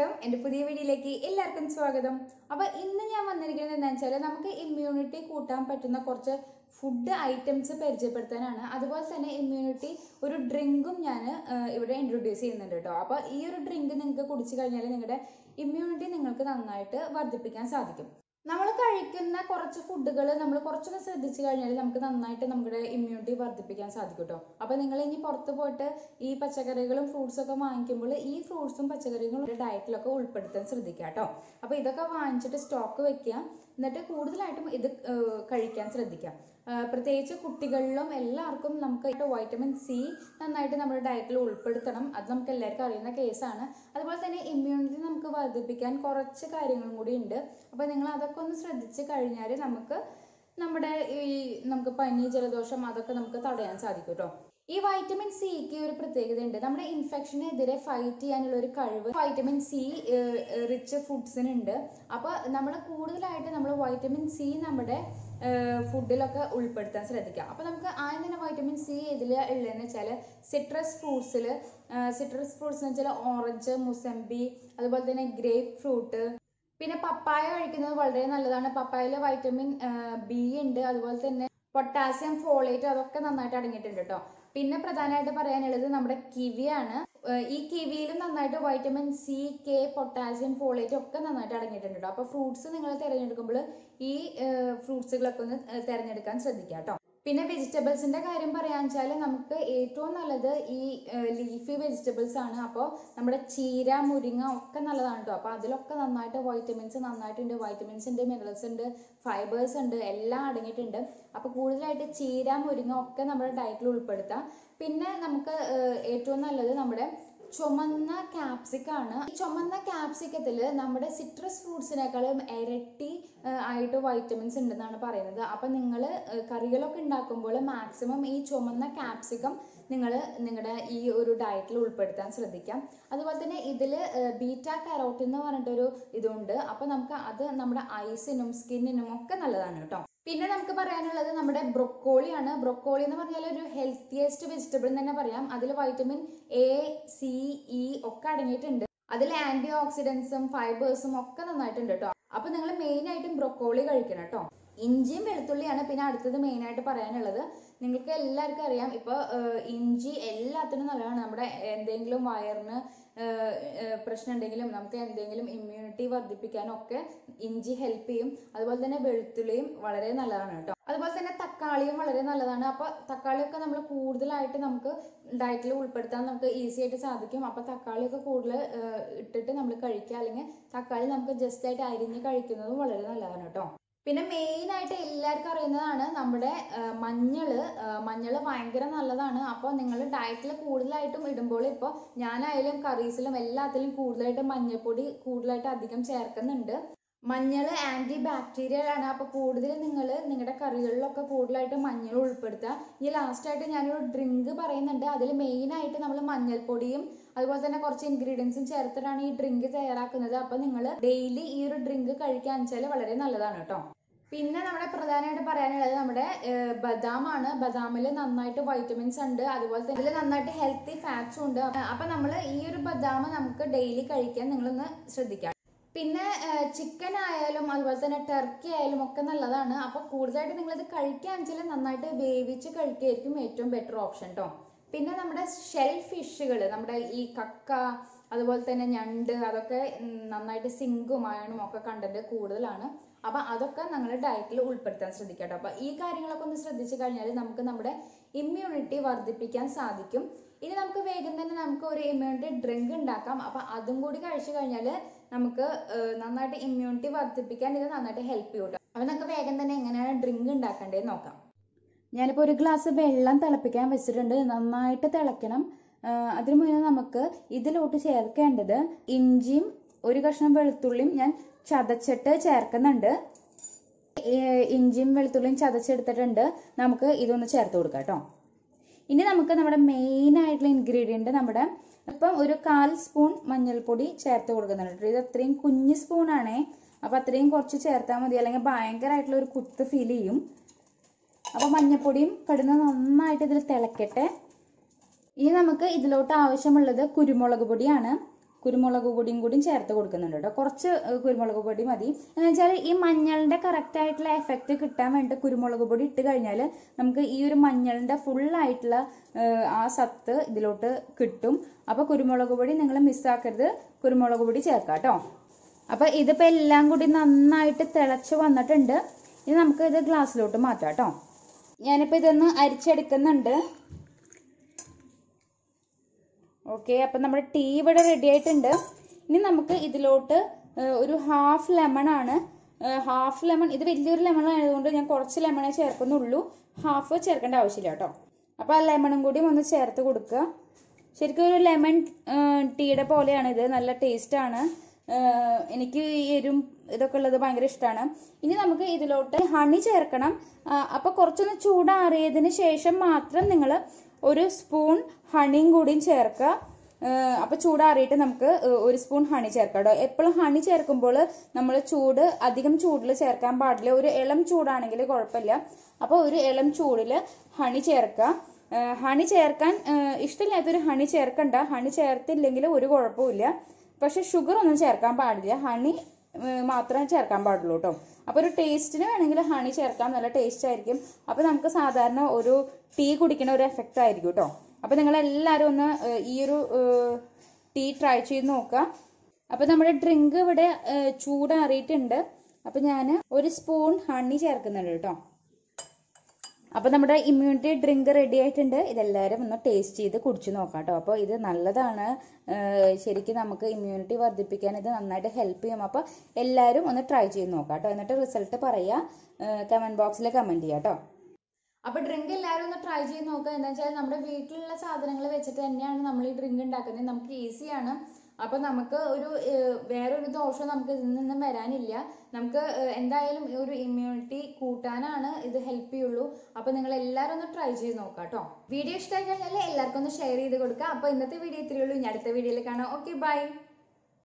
നമസ്കാരം എൻ്റെ പുതിയ വീഡിയോയിലേക്ക് എല്ലാവർക്കും സ്വാഗതം. അപ്പോൾ ഇന്ന് ഞാൻ വന്നിരിക്കുന്നത് എന്താണെന്ന് വെച്ചാൽ നമുക്ക് ഇമ്മ്യൂണിറ്റി കൂട്ടാൻ പറ്റുന്ന കുറച്ച് ഫുഡ് ഐറ്റംസ് പരിചയപ്പെടുത്താനാണ്. അതുപോലെ തന്നെ ഇമ്മ്യൂണിറ്റി ഒരു ഡ്രിങ്കും ഞാൻ ഇവിടെ ഇൻട്രൊഡ്യൂസ് ചെയ്യുന്നുണ്ട് കേട്ടോ. അപ്പോൾ ഈ ഒരു ഡ്രിങ്ക് നിങ്ങൾക്ക് കുടിച്ചു കഴിഞ്ഞാൽ നിങ്ങളുടെ ഇമ്മ്യൂണിറ്റി നിങ്ങൾക്ക് നന്നായിട്ട് വർദ്ധിപ്പിക്കാൻ സാധിക്കും. നമ്മൾ കഴിക്കുന്ന കുറച്ച് ഫുഡുകൾ നമ്മൾ കുറച്ചൊന്ന് ശ്രദ്ധിച്ചു കഴിഞ്ഞാൽ നമുക്ക് നന്നായിട്ട് നമ്മുടെ ഇമ്മ്യൂണിറ്റി വർദ്ധിപ്പിക്കാൻ സാധിക്കും കേട്ടോ. അപ്പോൾ നിങ്ങൾ ഇനി പുറത്ത് പോയിട്ട് ഈ പച്ചക്കറികളും ഫ്രൂട്ട്സും ഒക്കെ വാങ്ങിക്കുമ്പോൾ ഈ ഫ്രൂട്ട്സും പച്ചക്കറികളും ഡയറ്റിലൊക്കെ ഉൾപ്പെടുത്താൻ ശ്രദ്ധിക്കുക കേട്ടോ. അപ്പോൾ ഇതൊക്കെ വാങ്ങിച്ചിട്ട് സ്റ്റോക്ക് വെക്കുക, എന്നിട്ട് കൂടുതലായിട്ടും ഇത് കഴിക്കാൻ ശ്രദ്ധിക്കുക. പ്രത്യേകിച്ച് കുട്ടികളിലും എല്ലാവർക്കും നമുക്ക് വൈറ്റമിൻ സി നന്നായിട്ട് നമ്മുടെ ഡയറ്റിൽ ഉൾപ്പെടുത്തണം. അത് നമുക്ക് എല്ലാവർക്കും അറിയുന്ന കേസാണ്. അതുപോലെ തന്നെ ഇമ്മ്യൂണിറ്റി നമുക്ക് വർദ്ധിപ്പിക്കാൻ കുറച്ച് കാര്യങ്ങളും കൂടി ഉണ്ട്. അപ്പോൾ നിങ്ങൾ അതൊക്കെ ഒന്ന് ശ്രദ്ധിച്ച് കഴിഞ്ഞാൽ നമുക്ക് പനി, ജലദോഷം അതൊക്കെ നമുക്ക് തടയാൻ സാധിക്കും കേട്ടോ. ഈ വൈറ്റമിൻ സിക്ക് ഒരു പ്രത്യേകത ഉണ്ട്. നമ്മുടെ ഇൻഫെക്ഷനെതിരെ ഫൈറ്റ് ചെയ്യാനുള്ള ഒരു കഴിവ് വൈറ്റമിൻ സി റിച്ച് ഫുഡ്സിനുണ്ട്. അപ്പോൾ നമ്മൾ കൂടുതലായിട്ട് നമ്മൾ വൈറ്റമിൻ സി നമ്മുടെ ഫുഡിലൊക്കെ ഉൾപ്പെടുത്താൻ ശ്രദ്ധിക്കുക. അപ്പോൾ നമുക്ക് ആദ്യം തന്നെ വൈറ്റമിൻ സി ഇതിൽ ഉള്ളതെന്ന് വെച്ചാൽ സിട്രസ് ഫ്രൂട്ട്സ് എന്ന് വെച്ചാൽ ഓറഞ്ച്, മുസംബി, അതുപോലെ തന്നെ ഗ്രേപ്പ് ഫ്രൂട്ട്, പിന്നെ പപ്പായ കഴിക്കുന്നത് വളരെ നല്ലതാണ്. പപ്പായയിൽ വൈറ്റമിൻ ബി ഉണ്ട്, അതുപോലെ തന്നെ പൊട്ടാസ്യം, ഫോളേറ്റ് അതൊക്കെ നന്നായിട്ട് അടങ്ങിയിട്ടുണ്ട് കേട്ടോ. പിന്നെ പ്രധാനമായിട്ട് പറയാനുള്ളത് നമ്മുടെ കിവിയാണ്. ഈ കിവിയിലും നന്നായിട്ട് vitamin C, K, potassium, folate ഒക്കെ നന്നായിട്ട് അടങ്ങിയിട്ടുണ്ട് കേട്ടോ. അപ്പോൾ ഫ്രൂട്ട്സ് നിങ്ങൾ തിരഞ്ഞെടുക്കുമ്പോൾ ഈ ഫ്രൂട്ട്സുകളൊക്കെ ഒന്ന് തിരഞ്ഞെടുക്കാൻ ശ്രദ്ധിക്കുക കേട്ടോ. പിന്നെ വെജിറ്റബിൾസിന്റെ കാര്യം പറയാന്ന് വെച്ചാൽ നമുക്ക് ഏറ്റവും നല്ലത് ഈ ലീഫി വെജിറ്റബിൾസ് ആണ്. അപ്പോൾ നമ്മുടെ ചീര, മുരിങ്ങ ഒക്കെ നല്ലതാണ് കേട്ടോ. അപ്പോൾ അതിലൊക്കെ നന്നായിട്ട് വൈറ്റമിൻസ് നന്നായിട്ടുണ്ട്. വൈറ്റമിൻസ് ഉണ്ട്, മിനറൽസ് ഉണ്ട്, ഫൈബേഴ്സ് ഉണ്ട്, എല്ലാം അടങ്ങിയിട്ടുണ്ട്. അപ്പോൾ കൂടുതലായിട്ട് ചീര, മുരിങ്ങ ഒക്കെ നമ്മുടെ ഡയറ്റിൽ ഉൾപ്പെടുത്താം. പിന്നെ നമുക്ക് ഏറ്റവും നല്ലത് നമ്മുടെ ചുമന്ന ക്യാപ്സിക്കാണ്. ഈ ചുമന്ന ക്യാപ്സിക്കത്തിൽ നമ്മുടെ സിട്രസ് ഫ്രൂട്ട്സിനേക്കാളും ഇരട്ടി ആയിട്ട് വൈറ്റമിൻസ് ഉണ്ടെന്നാണ് പറയുന്നത്. അപ്പം നിങ്ങൾ കറികളൊക്കെ ഉണ്ടാക്കുമ്പോൾ മാക്സിമം ഈ ചുമന്ന ക്യാപ്സിക്കം നിങ്ങൾ നിങ്ങളുടെ ഈ ഒരു ഡയറ്റിൽ ഉൾപ്പെടുത്താൻ ശ്രദ്ധിക്കാം. അതുപോലെ തന്നെ ഇതിൽ ബീറ്റ കരോട്ടിൻ എന്ന് പറഞ്ഞിട്ടൊരു ഇതുണ്ട്. അപ്പം നമുക്ക് അത് നമ്മുടെ ഐസിനും സ്കിന്നിനും ഒക്കെ നല്ലതാണ് കേട്ടോ. പിന്നെ നമുക്ക് പറയാനുള്ളത് നമ്മുടെ ബ്രൊക്കോളിയാണ്. ബ്രൊക്കോളി എന്ന് പറഞ്ഞാൽ ഒരു ഹെൽത്തിയസ്റ്റ് വെജിറ്റബിൾ എന്ന് തന്നെ പറയാം. അതിൽ വൈറ്റമിൻ എ, സി, ഇ ഒക്കെ അടങ്ങിയിട്ടുണ്ട്. അതിൽ ആന്റി ഓക്സിഡൻസും ഫൈബേഴ്സും ഒക്കെ നന്നായിട്ടുണ്ട് കേട്ടോ. അപ്പൊ നിങ്ങൾ മെയിൻ ആയിട്ടും ബ്രൊക്കോളി കഴിക്കണം കേട്ടോ. ഇഞ്ചിയും വെളുത്തുള്ളിയാണ് പിന്നെ അടുത്തത് മെയിൻ ആയിട്ട് പറയാനുള്ളത്. നിങ്ങൾക്ക് എല്ലാവർക്കും അറിയാം, ഇപ്പൊ ഇഞ്ചി എല്ലാത്തിനും നല്ലതാണ്. നമ്മുടെ എന്തെങ്കിലും വയറിന് പ്രശ്നം ഉണ്ടെങ്കിലും നമുക്ക് എന്തെങ്കിലും ഇമ്മ്യൂണിറ്റി വർദ്ധിപ്പിക്കാനൊക്കെ ഇഞ്ചി ഹെൽപ്പ് ചെയ്യും. അതുപോലെ തന്നെ വെളുത്തുള്ളിയും വളരെ നല്ലതാണ് കേട്ടോ. അതുപോലെ തന്നെ തക്കാളിയും വളരെ നല്ലതാണ്. അപ്പൊ തക്കാളിയൊക്കെ നമ്മൾ കൂടുതലായിട്ട് നമുക്ക് ഡയറ്റിൽ ഉൾപ്പെടുത്താൻ നമുക്ക് ഈസി ആയിട്ട് സാധിക്കും. അപ്പൊ തക്കാളിയൊക്കെ കൂടുതൽ ഇട്ടിട്ട് നമ്മൾ കഴിക്കുക, അല്ലെങ്കിൽ തക്കാളി നമുക്ക് ജസ്റ്റ് ആയിട്ട് അരിഞ്ഞ് കഴിക്കുന്നതും വളരെ നല്ലതാണ് കേട്ടോ. പിന്നെ മെയിൻ ആയിട്ട് എല്ലാവർക്കും അറിയുന്നതാണ് നമ്മുടെ മഞ്ഞള് ഭയങ്കര നല്ലതാണ്. അപ്പോൾ നിങ്ങൾ ഡയറ്റിൽ കൂടുതലായിട്ടും ഇടുമ്പോൾ, ഇപ്പോൾ ഞാനായാലും കറീസിലും എല്ലാത്തിലും കൂടുതലായിട്ട് മഞ്ഞൾപ്പൊടി കൂടുതലായിട്ട് അധികം ചേർക്കുന്നുണ്ട്. മഞ്ഞൾ ആന്റി ബാക്ടീരിയൽ ആണ്. അപ്പോൾ കൂടുതൽ നിങ്ങൾ നിങ്ങളുടെ കറികളിലൊക്കെ കൂടുതലായിട്ട് മഞ്ഞൾ ഉൾപ്പെടുത്തുക. ഈ ലാസ്റ്റായിട്ട് ഞാനൊരു ഡ്രിങ്ക് പറയുന്നുണ്ട്. അതിൽ മെയിനായിട്ട് നമ്മൾ മഞ്ഞൾപ്പൊടിയും അതുപോലെ തന്നെ കുറച്ച് ഇൻഗ്രീഡിയൻസും ചേർത്തിട്ടാണ് ഈ ഡ്രിങ്ക് തയ്യാറാക്കുന്നത്. അപ്പോൾ നിങ്ങൾ ഡെയിലി ഈ ഒരു ഡ്രിങ്ക് കഴിക്കാന്ന് വെച്ചാൽ വളരെ നല്ലതാണ് കേട്ടോ. പിന്നെ നമ്മുടെ പ്രധാനമായിട്ട് പറയാനുള്ളത് നമ്മുടെ ബദാമാണ്. ബദാമിൽ നന്നായിട്ട് വൈറ്റമിൻസ് ഉണ്ട്, അതുപോലെ തന്നെ ഇതിൽ നന്നായിട്ട് ഹെൽത്തി ഫാറ്റ്സും ഉണ്ട്. അപ്പൊ നമ്മൾ ഈ ഒരു ബദാം നമുക്ക് ഡെയിലി കഴിക്കാൻ നിങ്ങളൊന്ന് ശ്രദ്ധിക്കാം. പിന്നെ ചിക്കൻ ആയാലും അതുപോലെ തന്നെ ടർക്കി ആയാലും ഒക്കെ നല്ലതാണ്. അപ്പൊ കൂടുതലായിട്ട് നിങ്ങളിത് കഴിക്കാന്ന് വെച്ചാൽ നന്നായിട്ട് വേവിച്ച് കഴിക്കുകയായിരിക്കും ഏറ്റവും ബെറ്റർ ഓപ്ഷൻ കേട്ടോ. പിന്നെ നമ്മുടെ ഷെൽ ഫിഷുകൾ, നമ്മുടെ ഈ കക്ക, അതുപോലെ തന്നെ ഞണ്ട്, അതൊക്കെ നന്നായിട്ട് സിങ്കും അയണും ഒക്കെ കണ്ടന്റ് കൂടുതലാണ്. അപ്പൊ അതൊക്കെ നമ്മുടെ ഡയറ്റിൽ ഉൾപ്പെടുത്താൻ ശ്രദ്ധിക്കാം കേട്ടോ. അപ്പൊ ഈ കാര്യങ്ങളൊക്കെ ഒന്ന് ശ്രദ്ധിച്ചു കഴിഞ്ഞാൽ നമുക്ക് നമ്മുടെ ഇമ്മ്യൂണിറ്റി വർദ്ധിപ്പിക്കാൻ സാധിക്കും. ഇനി നമുക്ക് വേഗം തന്നെ നമുക്ക് ഒരു ഇമ്മ്യൂണിറ്റി ഡ്രിങ്ക് ഉണ്ടാക്കാം. അപ്പൊ അതും കൂടി കഴിച്ചു കഴിഞ്ഞാൽ നമുക്ക് നന്നായിട്ട് ഇമ്മ്യൂണിറ്റി വർദ്ധിപ്പിക്കാൻ ഇത് നന്നായിട്ട് ഹെൽപ്പ് ചെയ്യും കേട്ടോ. അപ്പൊ നമുക്ക് വേഗം തന്നെ എങ്ങനെയാണ് ഡ്രിങ്ക് ഉണ്ടാക്കേണ്ടതെന്ന് നോക്കാം. ഞാനിപ്പോൾ ഒരു ഗ്ലാസ് വെള്ളം തിളപ്പിക്കാൻ വെച്ചിട്ടുണ്ട്. നന്നായിട്ട് തിളയ്ക്കണം. അതിനു മുന്നേ നമുക്ക് ഇതിലോട്ട് ചേർക്കേണ്ടത് ഇഞ്ചിയും ഒരു കഷ്ണം വെളുത്തുള്ളിയും ഞാൻ ചതച്ചിട്ട് ചേർക്കുന്നുണ്ട്. ഇഞ്ചിയും വെളുത്തുള്ളിയും ചതച്ചെടുത്തിട്ടുണ്ട്. നമുക്ക് ഇതൊന്ന് ചേർത്ത് കൊടുക്കാം കേട്ടോ. ഇനി നമുക്ക് നമ്മുടെ മെയിൻ ആയിട്ടുള്ള ഇൻഗ്രീഡിയന്റ് നമ്മുടെ ഇപ്പം ഒരു 1/4 സ്പൂൺ മഞ്ഞൾപ്പൊടി ചേർത്ത് കൊടുക്കുന്നുണ്ട്. ഇത് അത്രയും കുഞ്ഞു സ്പൂണാണേ. അപ്പൊ അത്രയും കുറച്ച് ചേർത്താൽ മതി, അല്ലെങ്കിൽ ഭയങ്കരമായിട്ടുള്ള ഒരു കുത്ത് ഫീൽ ചെയ്യും. അപ്പൊ മഞ്ഞൾപ്പൊടിയും കിടന്ന് നന്നായിട്ട് ഇതിൽ തിളക്കട്ടെ. ഇനി നമുക്ക് ഇതിലോട്ട് ആവശ്യമുള്ളത് കുരുമുളക് പൊടിയാണ്. കുരുമുളക് പൊടിയും കൂടി ചേർത്ത് കൊടുക്കുന്നുണ്ട് കേട്ടോ. കുറച്ച് കുരുമുളക് പൊടി മതി. എന്ന് വെച്ചാൽ ഈ മഞ്ഞളിന്റെ കറക്റ്റ് ആയിട്ടുള്ള എഫക്റ്റ് കിട്ടാൻ വേണ്ടി കുരുമുളക് പൊടി ഇട്ട് കഴിഞ്ഞാൽ നമുക്ക് ഈ ഒരു മഞ്ഞളിന്റെ ഫുള്ളായിട്ടുള്ള ആ സത്ത് ഇതിലോട്ട് കിട്ടും. അപ്പോൾ കുരുമുളക് പൊടി നിങ്ങൾ മിസ്സാക്കരുത്, കുരുമുളക് പൊടി ചേർക്കാം കേട്ടോ. അപ്പോൾ ഇതിപ്പോൾ എല്ലാം കൂടി നന്നായിട്ട് തിളച്ച് വന്നിട്ടുണ്ട്. ഇനി നമുക്ക് ഇത് ഗ്ലാസ്സിലോട്ട് മാറ്റാം കേട്ടോ. ഞാനിപ്പോൾ ഇതൊന്ന് അരിച്ചെടുക്കുന്നുണ്ട്. ഓക്കെ, അപ്പം നമ്മുടെ ടീ ഇവിടെ റെഡി ആയിട്ടുണ്ട്. ഇനി നമുക്ക് ഇതിലോട്ട് ഒരു ഹാഫ് ലെമൺ ആണ്. ഹാഫ് ലെമൺ, ഇത് വലിയൊരു ലെമൺ ആയതുകൊണ്ട് ഞാൻ കുറച്ച് ലെമണേ ചേർക്കുന്നുള്ളൂ, ഹാഫ് ചേർക്കേണ്ട ആവശ്യമില്ല കേട്ടോ. അപ്പോൾ ആ ലെമണും കൂടി ഒന്ന് ചേർത്ത് കൊടുക്കുക. ശരിക്കും ഒരു ലെമൺ ടീയുടെ പോലെയാണ് ഇത്, നല്ല ടേസ്റ്റാണ്. എനിക്ക് എരും ഇതൊക്കെ ഉള്ളത് ഭയങ്കര ഇഷ്ടമാണ്. ഇനി നമുക്ക് ഇതിലോട്ട് ഹണി ചേർക്കണം. അപ്പോൾ കുറച്ചൊന്ന് ചൂടാറിയതിന് ശേഷം മാത്രം നിങ്ങൾ ഒരു സ്പൂൺ ഹണിയും കൂടിയും ചേർക്കുക. അപ്പോൾ ചൂടാറിയിട്ട് നമുക്ക് ഒരു സ്പൂൺ ഹണി ചേർക്കാം കേട്ടോ. എപ്പോഴും ഹണി ചേർക്കുമ്പോൾ നമ്മൾ അധികം ചൂടിൽ ചേർക്കാൻ പാടില്ല. ഒരു ഇളം ചൂടാണെങ്കിൽ കുഴപ്പമില്ല. അപ്പോൾ ഒരു ഇളം ചൂടിൽ ഹണി ചേർക്കുക. ഹണി ചേർക്കാൻ ഇഷ്ടമില്ലാത്തൊരു ഹണി ചേർക്കണ്ട, ഹണി ചേർത്തില്ലെങ്കിൽ ഒരു കുഴപ്പമില്ല. പക്ഷെ ഷുഗർ ഒന്നും ചേർക്കാൻ പാടില്ല, ഹണി മാത്രമേ ചേർക്കാൻ പാടുള്ളൂ കേട്ടോ. അപ്പോൾ ഒരു ടേസ്റ്റിന് വേണമെങ്കിൽ ഹണി ചേർക്കാം, നല്ല ടേസ്റ്റ് ആയിരിക്കും. അപ്പോൾ നമുക്ക് സാധാരണ ഒരു ടീ കുടിക്കുന്ന ഒരു എഫക്റ്റ് ആയിരിക്കും കേട്ടോ. അപ്പോൾ നിങ്ങൾ എല്ലാവരും ഒന്ന് ഈ ഒരു ടീ ട്രൈ ചെയ്ത് നോക്കുക. അപ്പോൾ നമ്മുടെ ഡ്രിങ്ക് ഇവിടെ ചൂടാറിയിട്ടുണ്ട്. അപ്പോൾ ഞാൻ ഒരു സ്പൂൺ ഹണി ചേർക്കുന്നുണ്ട് കേട്ടോ. അപ്പോൾ നമ്മുടെ ഇമ്മ്യൂണിറ്റി ഡ്രിങ്ക് റെഡി ആയിട്ടുണ്ട്. ഇതെല്ലാവരും ഒന്ന് ടേസ്റ്റ് ചെയ്ത് കുടിച്ച് നോക്കാം കേട്ടോ. അപ്പോൾ ഇത് നല്ലതാണ്, ശരിക്കും നമുക്ക് ഇമ്മ്യൂണിറ്റി വർദ്ധിപ്പിക്കാൻ ഇത് നന്നായിട്ട് ഹെൽപ്പ് ചെയ്യും. അപ്പോൾ എല്ലാവരും ഒന്ന് ട്രൈ ചെയ്ത് നോക്കാം കേട്ടോ. എന്നിട്ട് റിസൾട്ട് പറയുക, കമൻറ്റ് ബോക്സിൽ കമൻറ്റ് ചെയ്യാം കേട്ടോ. അപ്പോൾ ഡ്രിങ്ക് എല്ലാവരും ഒന്ന് ട്രൈ ചെയ്ത് നോക്കുക. എന്താ വെച്ചാൽ നമ്മുടെ വീട്ടിലുള്ള സാധനങ്ങൾ വെച്ചിട്ട് തന്നെയാണ് നമ്മൾ ഈ ഡ്രിങ്ക് ഉണ്ടാക്കുന്നത്. നമുക്ക് ഈസിയാണ്. അപ്പോൾ നമുക്ക് വേറൊരു ദോഷം നമുക്ക് ഇതിൽ നിന്നും വരാനില്ല. നമുക്ക് എന്തായാലും ഒരു ഇമ്മ്യൂണിറ്റി കൂട്ടാനാണ് ഇത് ഹെൽപ്പ് ചെയ്യുള്ളൂ. അപ്പോൾ നിങ്ങൾ എല്ലാവരും ഒന്ന് ട്രൈ ചെയ്ത് നോക്കാം കേട്ടോ. വീഡിയോ ഇഷ്ടമായി കഴിഞ്ഞാൽ എല്ലാവർക്കും ഒന്ന് ഷെയർ ചെയ്ത് കൊടുക്കുക. അപ്പോൾ ഇന്നത്തെ വീഡിയോ ഇത്രയേ ഉള്ളൂ. ഇനി അടുത്ത വീഡിയോയിൽ കാണാം. Okay, by.